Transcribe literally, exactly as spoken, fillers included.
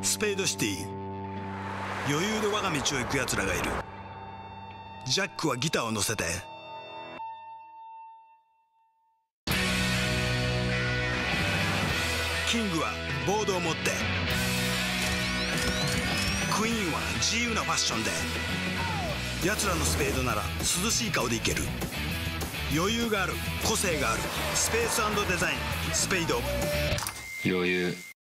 スペードシティ。余裕で我が道を行く奴らがいる。ジャックはギターを乗せて、キングはボードを持って、クイーンは自由なファッションで、奴らのスペードなら涼しい顔でいける。余裕がある、個性がある。スペース&デザイン、スペイド。 余裕